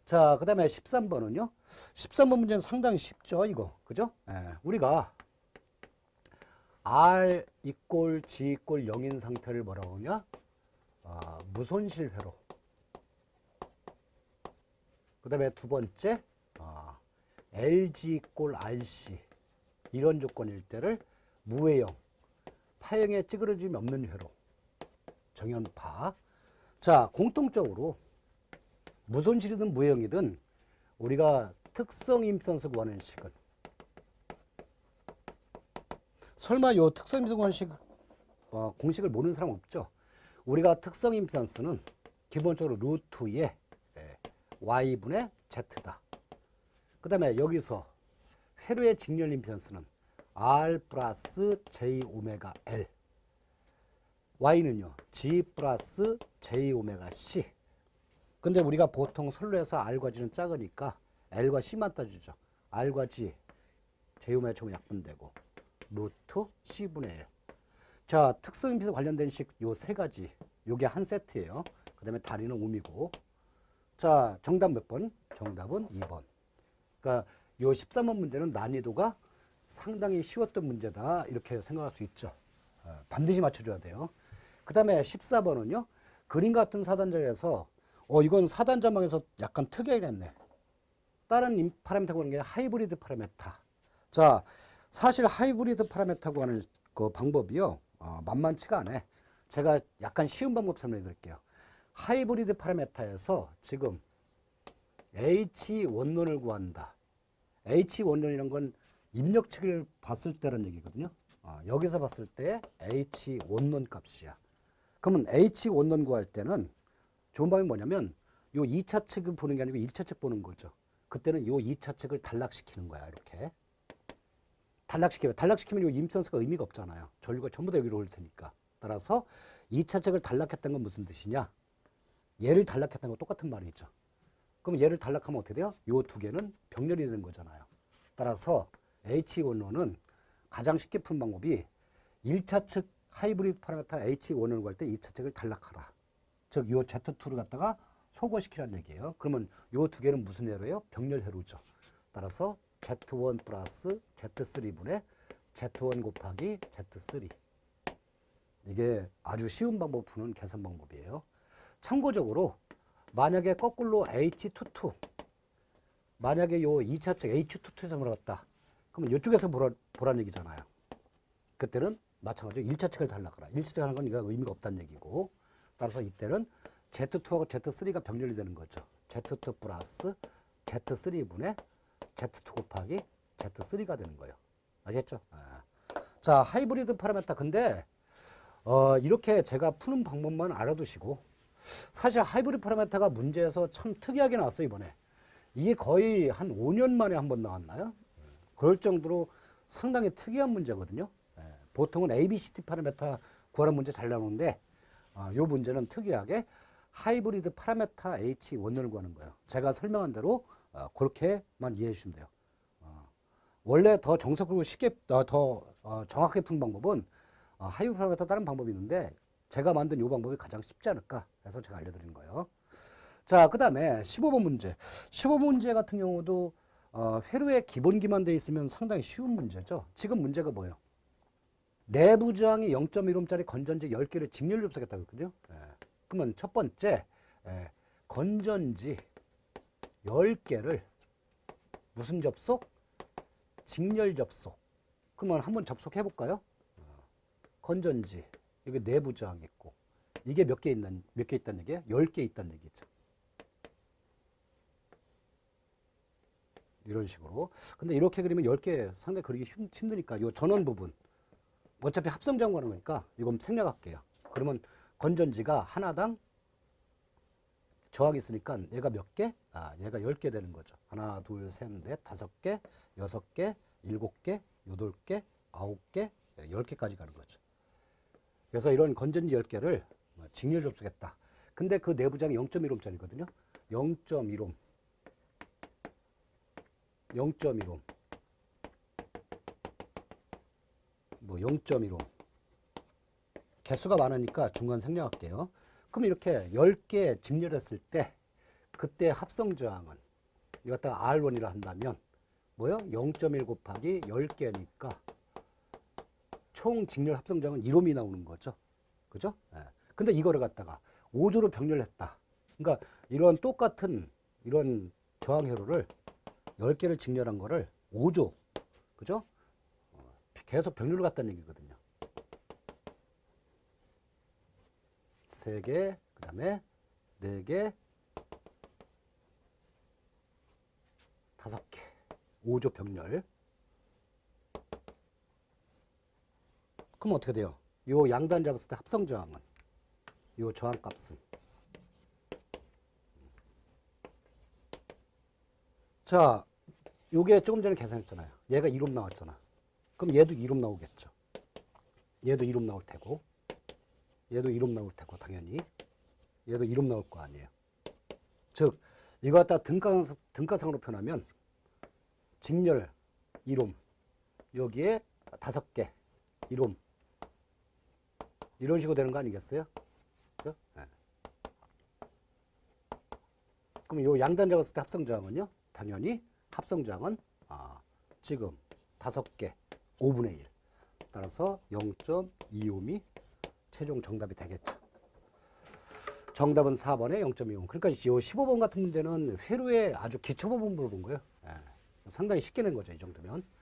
자, 그 다음에 13번은요. 13번 문제는 상당히 쉽죠, 이거. 그죠? 예, 우리가 R 이꼴 G 이꼴 0인 상태를 뭐라고 하냐? 무손실 회로. 그 다음에 두 번째, LG 이꼴 RC. 이런 조건일 때를 무회형, 파형에 찌그러짐이 없는 회로. 정연파. 자, 공통적으로 무손실이든 무회형이든 우리가 특성 임피던스 구하는 식은 설마 요 특성 임피던스 구하는 식 공식을 모르는 사람 없죠? 우리가 특성 임피던스는 기본적으로 루트 2에 y분의 z다. 그 다음에 여기서 회로의 직렬 임피던스는 r 플러스 j 오메가 l, y는요 g 플러스 j 오메가 c. 근데 우리가 보통 선로에서 R과 G는 작으니까 L과 C만 따주죠. R과 G, J오메가 제곱 약분되고 루트 C분의 1. 자, 특성임피던스 관련된 식 요 세 가지. 요게 한 세트예요. 그 다음에 다리는 옴이고. 자, 정답 몇 번? 정답은 2번. 그러니까 요 13번 문제는 난이도가 상당히 쉬웠던 문제다. 이렇게 생각할 수 있죠. 반드시 맞춰줘야 돼요. 그 다음에 14번은요. 그림 같은 사단자에서 이건 사단자망에서 약간 특이하게 했네. 다른 파라미터가 하는 게 하이브리드 파라미터. 자, 사실 하이브리드 파라미터고 하는 그 방법이요. 만만치가 않아. 제가 약간 쉬운 방법 설명해 드릴게요. 하이브리드 파라미터에서 지금 H 원론을 구한다. H 원론이란 건 입력치를 봤을 때라는 얘기거든요. 여기서 봤을 때 H 원론 값이야. 그러면 H 원론 구할 때는 좋은 방법이 뭐냐면 요 2차 측을 보는 게 아니고 1차 측 보는 거죠. 그때는 요 2차 측을 단락시키는 거야. 이렇게 단락시키면 요 임피던스가 의미가 없잖아요. 전류가 전부 다 여기로 올 테니까. 따라서 2차 측을 단락했다는 건 무슨 뜻이냐? 얘를 단락했다는 건 똑같은 말이죠. 그럼 얘를 단락하면 어떻게 돼요? 요 두 개는 병렬이 되는 거잖아요. 따라서 H 원론은 가장 쉽게 푸는 방법이 1차 측 하이브리드 파라미터 H 원론을 구할 때 2차 측을 단락하라. 즉, 요 Z2를 갖다가 소거시키라는 얘기예요. 그러면 요 두 개는 무슨 회로예요? 병렬 회로죠. 따라서 Z1 플러스 Z3분의 Z1 곱하기 Z3. 이게 아주 쉬운 방법 푸는 계산 방법이에요. 참고적으로 만약에 거꾸로 H22, 만약에 요 2차 측 H22에서 물어봤다. 그러면 이쪽에서 보라는 얘기잖아요. 그때는 마찬가지로 1차 측을 단락하라. 1차 측 하는 건 이거 의미가 없다는 얘기고. 따라서 이때는 Z2하고 Z3가 병렬이 되는 거죠. Z2 플러스 Z3분의 Z2 곱하기 Z3가 되는 거예요. 아시겠죠? 자, 하이브리드 파라미터. 근데 이렇게 제가 푸는 방법만 알아두시고, 사실 하이브리드 파라미터가 문제에서 참 특이하게 나왔어요, 이번에. 이게 거의 한 5년 만에 한 번 나왔나요? 그럴 정도로 상당히 특이한 문제거든요. 보통은 ABCD 파라미터 구하는 문제 잘 나오는데 이 문제는 특이하게 하이브리드 파라미터 H 원론을 구하는 거예요. 제가 설명한 대로 그렇게만 이해해 주시면 돼요. 원래 더 정석으로 쉽게 더 정확하게 푸는 방법은 하이브리드 파라미터 다른 방법이 있는데 제가 만든 이 방법이 가장 쉽지 않을까 해서 제가 알려드리는 거예요. 자, 그 다음에 15번 문제. 15번 문제 같은 경우도 회로에 기본기만 돼 있으면 상당히 쉬운 문제죠. 지금 문제가 뭐예요? 내부 저항이 0.1옴짜리 건전지 10개를 직렬 접속했다고 했거든요. 그러면 첫 번째, 건전지 10개를 무슨 접속? 직렬 접속. 그러면 한번 접속해 볼까요? 건전지, 여기 내부 저항이 있고, 이게 몇 개 있다는 얘기예요? 10개 있다는 얘기죠. 이런 식으로. 근데 이렇게 그리면 10개 상당히 그리기 힘드니까 이 전원 부분. 어차피 합성저항 구하는 거니까 이건 생략할게요. 그러면 건전지가 하나당 저항이 있으니까 얘가 몇 개? 얘가 10개 되는 거죠. 하나, 둘, 셋, 넷, 5개, 6개, 7개, 8개, 9개, 10개까지 가는 거죠. 그래서 이런 건전지 10개를 직렬 접속했다. 근데 그 내부장이 0.1옴짜리거든요. 0.1옴. 0.1옴. 뭐 0.1옴. 개수가 많으니까 중간 생략할게요. 그럼 이렇게 10개 직렬했을 때 그때 합성 저항은 이거 갖다가 R1이라 한다면 뭐요? 0.1 곱하기 10개니까 총 직렬 합성 저항은 1옴이 나오는 거죠. 그죠? 예. 근데 이거를 갖다가 5조로 병렬했다. 그러니까 이런 똑같은 이런 저항 회로를 10개를 직렬한 거를 5조. 그죠? 계속 병렬을 갖다는 얘기거든요. 3개, 그 다음에 4개, 5개. 5조 병렬. 그럼 어떻게 돼요? 요 양단 잡았을 때 합성 저항은 요 저항 값은 자, 요게 조금 전에 계산했잖아요. 얘가 1옴 나왔잖아. 그럼 얘도 1옴 나오겠죠. 얘도 1옴 나올 테고 얘도 1옴 나올 테고 당연히 얘도 1옴 나올 거 아니에요. 즉 이거 갖다 등가상으로 표현하면 직렬 1옴 여기에 5개 1옴 이런 식으로 되는 거 아니겠어요? 그죠? 네. 그럼 요 양단 잡았을 때 합성저항은요? 당연히 합성저항은 지금 5개 5분의 1 따라서 0.25옴이 최종 정답이 되겠죠. 정답은 4번에 0.25옴. 그러니까 요 15번 같은 문제는 회로의 아주 기초 부분 물어본 거예요. 예. 상당히 쉽게 낸 거죠. 이 정도면.